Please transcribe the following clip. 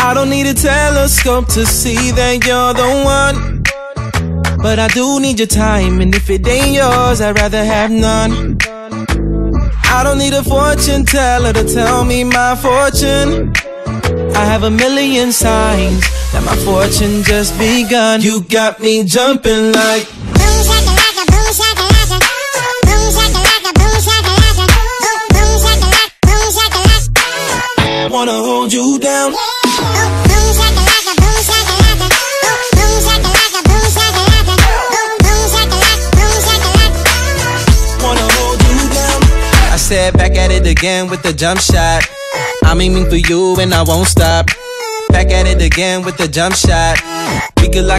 I don't need a telescope to see that you're the one, but I do need your time, and if it ain't yours, I'd rather have none. I don't need a fortune teller to tell me my fortune. I have a million signs that my fortune just begun. You got me jumping like boom shakalaka, boom shakalaka, boom shakalaka, boom shakalaka, boom shakalaka, boom shakalaka. wanna hold you down. Boom shakalaka, boom shakalaka, boom shakalaka, boom shakalaka, boom shakalaka, boom shakalaka. Wanna hold you down. I said back at it again with the jump shot. I'm aiming for you and I won't stop. Back at it again with the jump shot. We could like